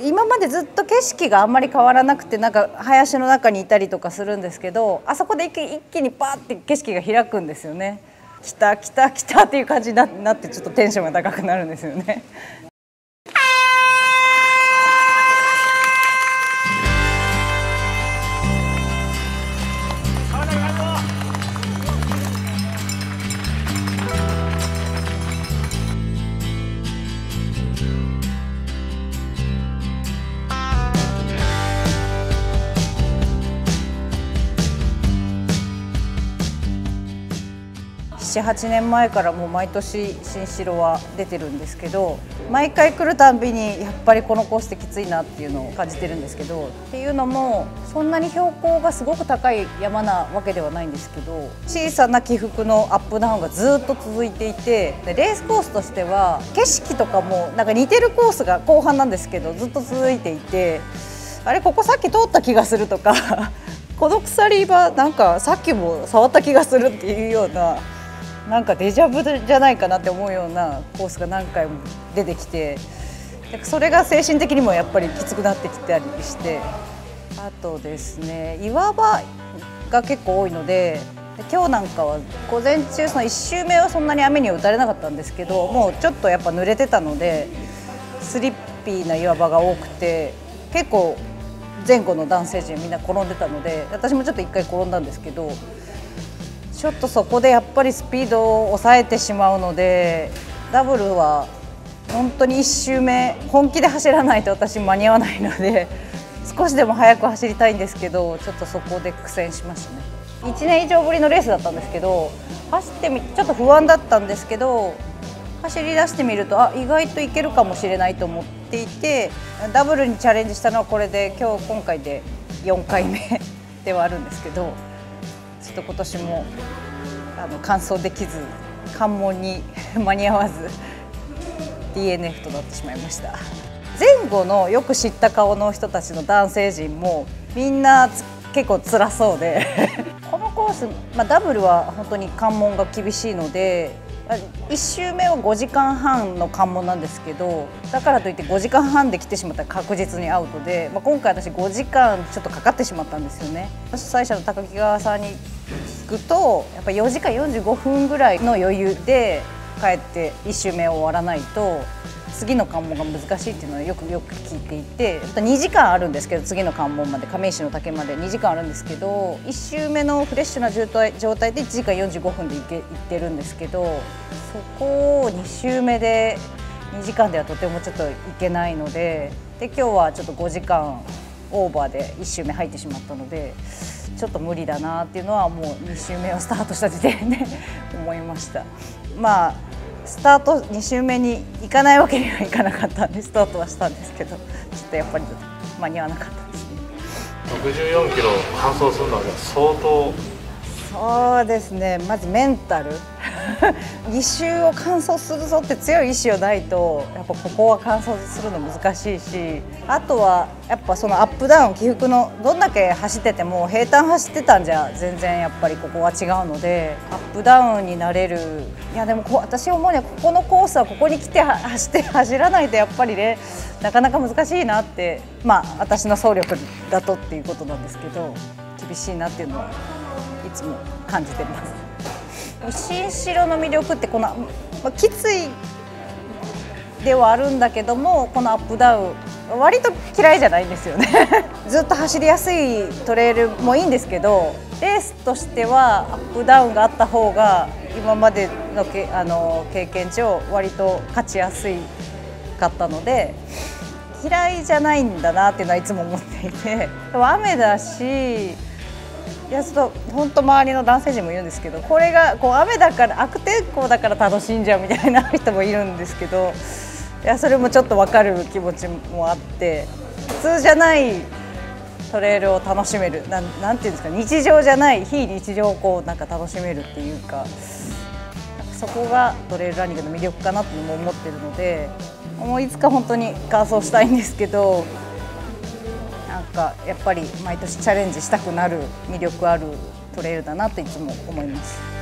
今までずっと景色があんまり変わらなくて、なんか林の中にいたりとかするんですけど、あそこで一気にパーって景色が開くんですよね。来た来た来たっていう感じになって、ちょっとテンションが高くなるんですよね。7、8年前からもう毎年新城は出てるんですけど、毎回来るたんびにやっぱりこのコースってきついなっていうのを感じてるんですけど、っていうのもそんなに標高がすごく高い山なわけではないんですけど、小さな起伏のアップダウンがずっと続いていて、でレースコースとしては景色とかもなんか似てるコースが後半なんですけどずっと続いていて、あれここさっき通った気がするとかこの鎖場なんかさっきも触った気がするっていうような。なんかデジャブじゃないかなって思うようなコースが何回も出てきて、それが精神的にもやっぱりきつくなってきたりして、あとですね、岩場が結構多いので、今日なんかは午前中その1周目はそんなに雨には打たれなかったんですけど、もうちょっとやっぱ濡れてたのでスリッピーな岩場が多くて、結構前後の男性陣みんな転んでたので、私もちょっと1回転んだんですけど、ちょっとそこでやっぱりスピードを抑えてしまうので、ダブルは本当に1周目本気で走らないと私間に合わないので、少しでも速く走りたいんですけど、ちょっとそこで苦戦しましたね。1年以上ぶりのレースだったんですけど、走ってみてちょっと不安だったんですけど、走り出してみると意外といけるかもしれないと思っていて、ダブルにチャレンジしたのはこれで今回で4回目ではあるんですけど、ちょっと今年も完走できず関門に間に合わず DNF となってしまいました。前後のよく知った顔の人たちの男性陣もみんな結構辛そうでこのコース、ダブルは本当に関門が厳しいので、1周目は5時間半の関門なんですけど、だからといって5時間半で来てしまったら確実にアウトで、今回私5時間ちょっとかかってしまったんですよね。主催者の高木川さんに聞くと、やっぱ4時間45分ぐらいの余裕で帰って1周目を終わらないと次の関門が難しいっていうのはよく聞いていて、2時間あるんですけど、次の関門まで亀石の岳まで2時間あるんですけど、1周目のフレッシュな状態で1時間45分で行ってるんですけど、そこを2周目で2時間ではとてもちょっといけないので、今日はちょっと5時間オーバーで1周目入ってしまったので、ちょっと無理だなっていうのはもう2周目をスタートした時点で思いました。スタート2周目に行かないわけにはいかなかったんでスタートはしたんですけど、ちょっとやっぱり間に合わなかったですね。 64キロ完走するのは相当。 そうですね、まずメンタル2周を完走するぞって強い意志がないと、やっぱここは完走するの難しいし、あとはやっぱそのアップダウン起伏のどんだけ走ってても平坦走ってたんじゃ全然やっぱりここは違うので、アップダウンになれる。いやでも私思うにはここのコースはここに来て走らないとやっぱりね、なかなか難しいなって、私の走力だとっていうことなんですけど、厳しいなっていうのはいつも感じてます。新城の魅力ってきついではあるんだけども、このアップダウン割と嫌いじゃないんですよねずっと走りやすいトレイルもいいんですけど、レースとしてはアップダウンがあった方が今までの経験上割と勝ちやすかったので、嫌いじゃないんだなっていうのはいつも思っていて、雨だし、ちょっと本当周りの男性陣も言うんですけど、これが雨だから悪天候だから楽しんじゃうみたいな人もいるんですけど、それもちょっと分かる気持ちもあって、普通じゃないトレイルを楽しめる、なんていうんですか、日常じゃない非日常をなんか楽しめるっていうか、そこがトレイルランニングの魅力かなとも思ってるので、もういつか本当に完走したいんですけど、なんかやっぱり毎年チャレンジしたくなる魅力あるトレイルだなといつも思います。